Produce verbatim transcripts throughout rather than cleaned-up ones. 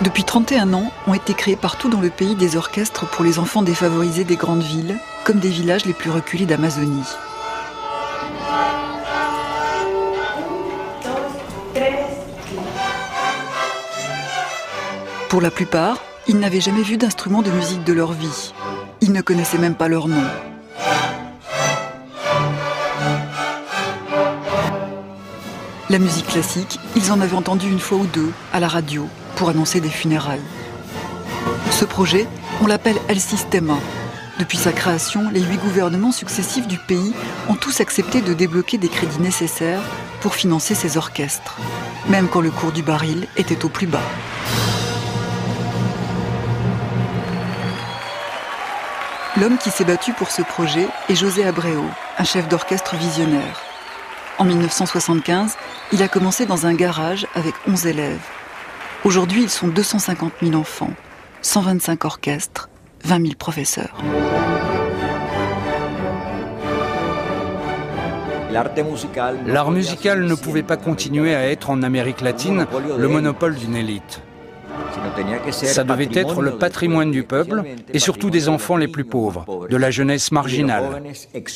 Depuis trente et un ans, ont été créés partout dans le pays des orchestres pour les enfants défavorisés des grandes villes, comme des villages les plus reculés d'Amazonie. Pour la plupart, ils n'avaient jamais vu d'instrument de musique de leur vie. Ils ne connaissaient même pas leur nom. La musique classique, ils en avaient entendu une fois ou deux, à la radio, pour annoncer des funérailles. Ce projet, on l'appelle El Sistema. Depuis sa création, les huit gouvernements successifs du pays ont tous accepté de débloquer des crédits nécessaires pour financer ces orchestres, même quand le cours du baril était au plus bas. L'homme qui s'est battu pour ce projet est José Abreu, un chef d'orchestre visionnaire. En mille neuf cent soixante-quinze, il a commencé dans un garage avec onze élèves. Aujourd'hui, ils sont deux cent cinquante mille enfants, cent vingt-cinq orchestres, vingt mille professeurs. L'art musical ne pouvait pas continuer à être en Amérique latine le monopole d'une élite. Ça devait être le patrimoine du peuple et surtout des enfants les plus pauvres, de la jeunesse marginale.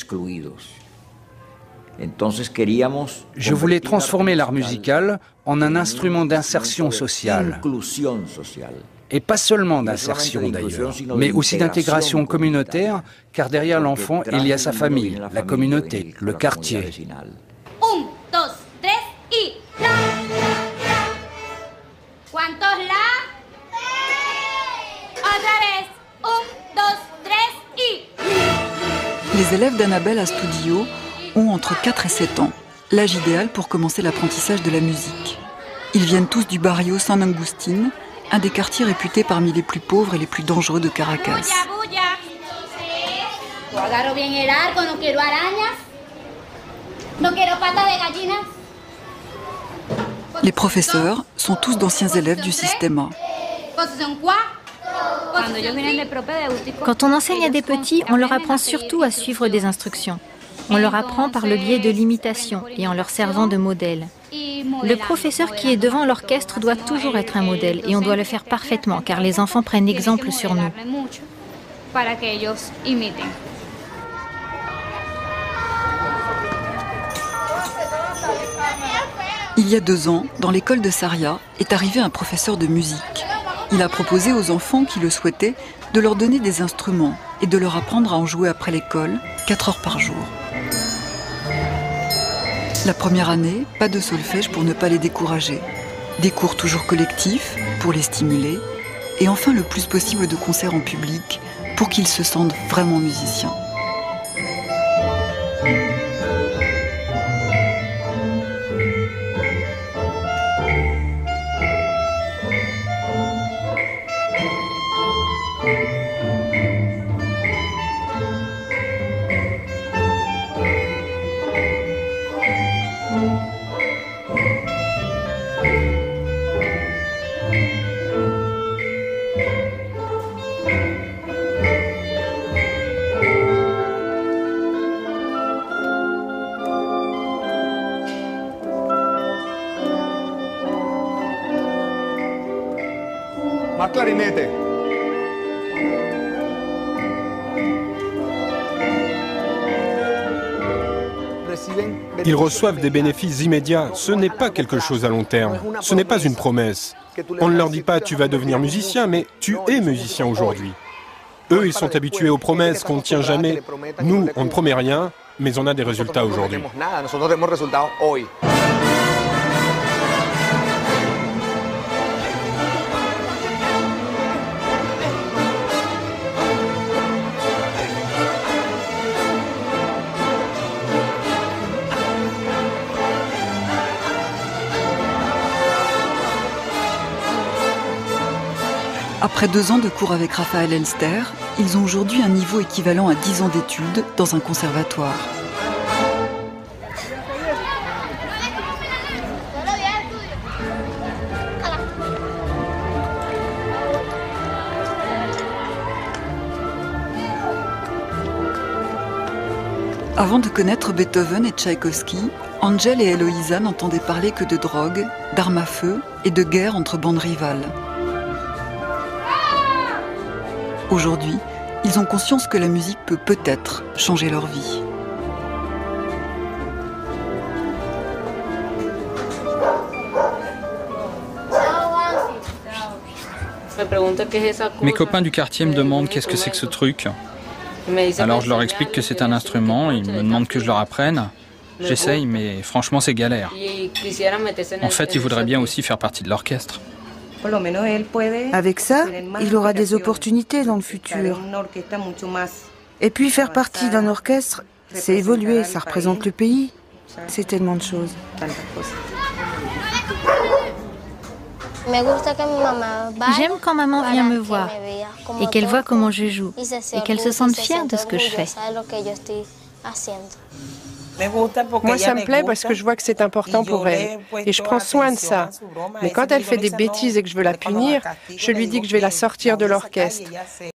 Je voulais transformer l'art musical en un instrument d'insertion sociale. Et pas seulement d'insertion d'ailleurs, mais aussi d'intégration communautaire, car derrière l'enfant, il y a sa famille, la communauté, le quartier. Un, dos, tres y la. ¿Cuántos la? Otra vez. Un, dos, tres y. Les élèves d'Annabelle Astudillo ont entre quatre et sept ans, l'âge idéal pour commencer l'apprentissage de la musique. Ils viennent tous du barrio San Agustín, un des quartiers réputés parmi les plus pauvres et les plus dangereux de Caracas. Les professeurs sont tous d'anciens élèves du Sistema. Quand on enseigne à des petits, on leur apprend surtout à suivre des instructions. On leur apprend par le biais de l'imitation et en leur servant de modèle. Le professeur qui est devant l'orchestre doit toujours être un modèle et on doit le faire parfaitement car les enfants prennent exemple sur nous. Il y a deux ans, dans l'école de Saria, est arrivé un professeur de musique. Il a proposé aux enfants qui le souhaitaient de leur donner des instruments et de leur apprendre à en jouer après l'école, quatre heures par jour. La première année, pas de solfège pour ne pas les décourager. Des cours toujours collectifs pour les stimuler. Et enfin le plus possible de concerts en public pour qu'ils se sentent vraiment musiciens. Más clarinete. Ils reçoivent des bénéfices immédiats. Ce n'est pas quelque chose à long terme. Ce n'est pas une promesse. On ne leur dit pas « tu vas devenir musicien », mais « tu es musicien aujourd'hui ». Eux, ils sont habitués aux promesses qu'on ne tient jamais. Nous, on ne promet rien, mais on a des résultats aujourd'hui. Après deux ans de cours avec Raphaël Elster, ils ont aujourd'hui un niveau équivalent à dix ans d'études dans un conservatoire. Avant de connaître Beethoven et Tchaïkovski, Angel et Eloïsa n'entendaient parler que de drogue, d'armes à feu et de guerre entre bandes rivales. Aujourd'hui, ils ont conscience que la musique peut peut-être changer leur vie. Mes copains du quartier me demandent qu'est-ce que c'est que ce truc. Alors je leur explique que c'est un instrument, ils me demandent que je leur apprenne. J'essaye, mais franchement c'est galère. En fait, ils voudraient bien aussi faire partie de l'orchestre. Avec ça, il aura des opportunités dans le futur. Et puis faire partie d'un orchestre, c'est évoluer, ça représente le pays. C'est tellement de choses. J'aime quand maman vient me voir et qu'elle voit comment je joue et qu'elle se sente fière de ce que je fais. Moi, ça me plaît parce que je vois que c'est important pour elle et je prends soin de ça. Mais quand elle fait des bêtises et que je veux la punir, je lui dis que je vais la sortir de l'orchestre.